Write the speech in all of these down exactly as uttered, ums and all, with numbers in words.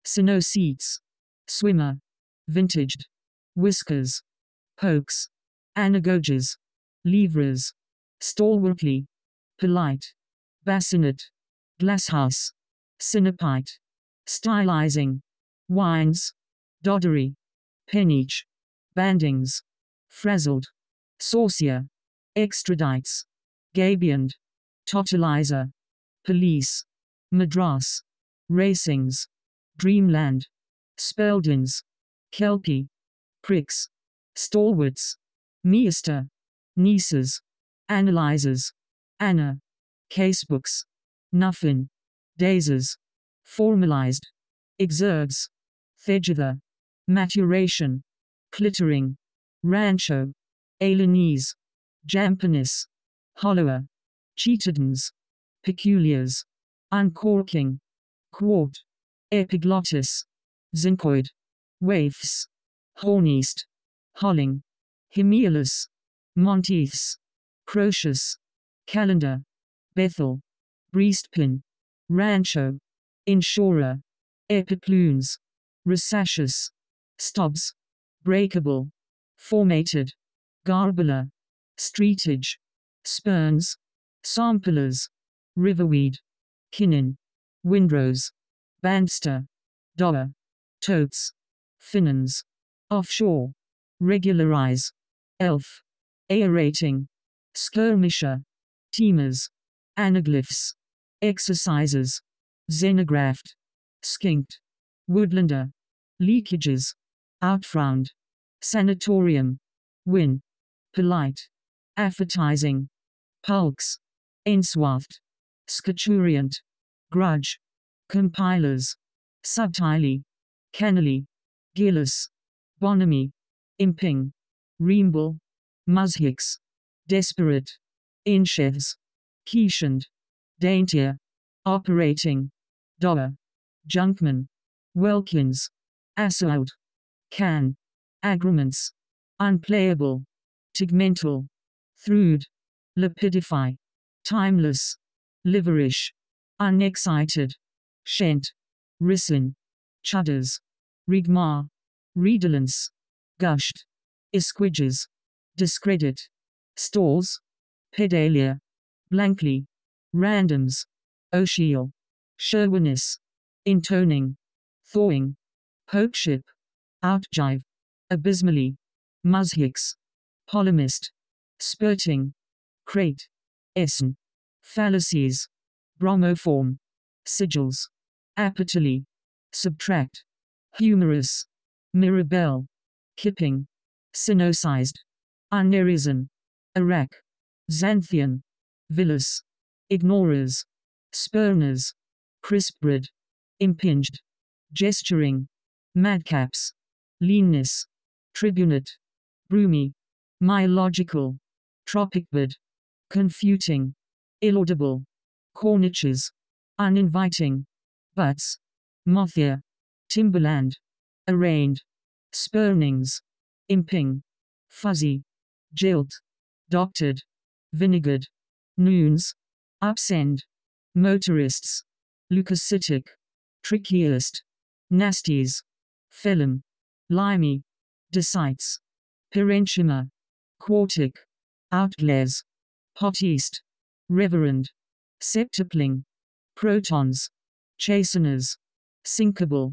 Cynocetes. Swimmer. Vintaged. Whiskers. Pokes. Anagoges. Livres. Stalwartly. Polite. Bassinet. Glasshouse. Synapite. Stylizing. Wines. Doddery. Peniche. Bandings. Frazzled. Saucier. Extradites. Gabiond. Totalizer. Police. Madras. Racings. Dreamland. Speldins. Kelpie. Pricks. Stalwarts. Meester. Nieces. Analyzers. Anna. Casebooks. Nuffin. Dazes. Formalized. Exergs. Thegither. Maturation. Clittering. Rancho. Alanese. Jampanus. Hollower. Cheatedens. Peculiars. Uncorking. Quart. Epiglottis. Zincoid. Waifs. Horneast. Holling. Hemulus. Monteiths. Crocius. Calendar. Bethel. Breastpin. Rancho. Insurer. Epiplunes. Resacious. Stobs. Breakable. Formated. Garbler. Streetage. Spurns. Samplers. Riverweed. Kinnin. Windrose. Bandster. Dollar. Totes. Finans. Offshore. Regularize. Elf. Aerating. Skirmisher. Teamers. Anaglyphs. Exercises. Xenographed. Skinked. Woodlander. Leakages. Outfrowned. Sanatorium. Win. Polite. Appetizing. Pulks. Enswathed. Scaturiant. Grudge. Compilers. Subtilely. Cannily. Gillis. Bonamy. Imping. Reamble. Mushicks. Desperate. Inchevs. Quiescent. Daintier. Operating. Dollar. Junkman. Welkins. Assault. Can. Agreements. Unplayable. Tegmental. Throod. Lapidify. Timeless. Liverish. Unexcited. Shent. Ricin. Chudders. Rigmar. Redolence. Gushed. Esquidges. Discredit. Stalls. Pedalia. Blankly. Randoms. Oceal. Sherwinis. Intoning. Thawing. Pokeship. Outjive. Abysmally. Mushicks. Polemist. Spurting. Crate. Essen. Fallacies. Bromoform. Sigils. Apatally. Subtract. Humorous. Mirabelle. Kipping. Sinosized. Unarisen. Iraq. Xanthian. Villus. Ignorers. Spurners. Crispbred. Impinged. Gesturing. Madcaps. Leanness. Tribunate. Broomy. Myological. Tropicbird. Confuting. Ilaudible. Corniches. Uninviting. Butts. Mothia. Timberland. Arraigned. Spurnings. Imping. Fuzzy. Jilt. Doctored. Vinegared. Noons. Upsend. Motorists. Leucocytic. Trickiest. Nasties. Phelim. Limey. Decites. Parenchyma. Quartic. Outglaze. Poteast. Reverend. Septupling. Protons. Chasteners. Sinkable.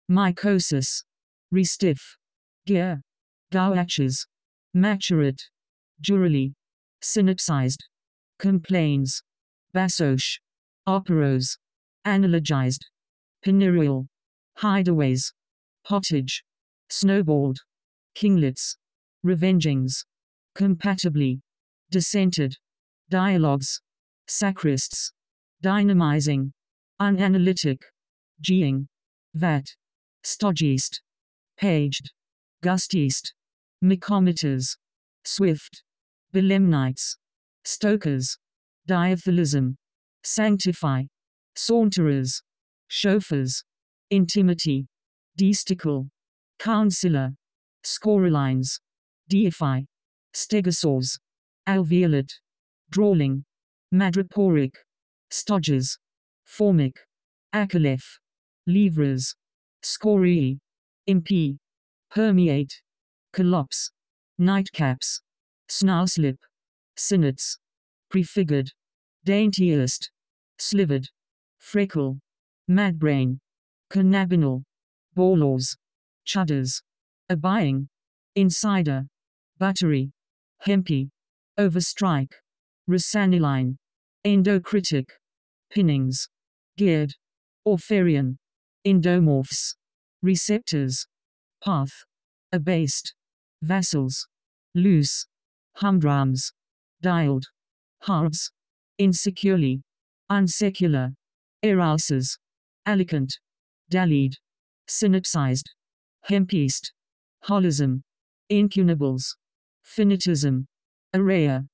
Mycosis. Restiff. Gear. Gouaches. Maturate. Durally. Synapsized. Complains. Bassoche. Operos. Analogized. Penurial. Hideaways. Pottage. Snowballed. Kinglets. Revengings. Compatibly. Dissented. Dialogues. Sacrists. Dynamizing. Unanalytic. Geeing. Vat. Stodgeast. Paged. Gusteast. Micometers. Swift. Belemnites. Stokers. Diaphilism. Sanctify. Saunterers. Chauffeurs. Intimity. Desticle. Counselor. Scorelines. Deify. Stegosaurs. Alveolate. Drawling. Madreporic. Stodges. Formic. Acaleph. Livres. scorii, impede, permeate, collapse, nightcaps, snowslip, sonnets, prefigured, daintiest, slivered, freckle, madbrain, cannabinal, borlaws, chudders, abuying, insider, buttery, hempy, overstrike, rosaniline, endocritic, pinnings, geared, orpharian, endomorphs, receptors, path, abased, vassals, loose, humdrums, dialed, halves, insecurely, unsecular, erouses, alicant, dallied, synapsized, hempiest, holism, incunables, finitism, arraya,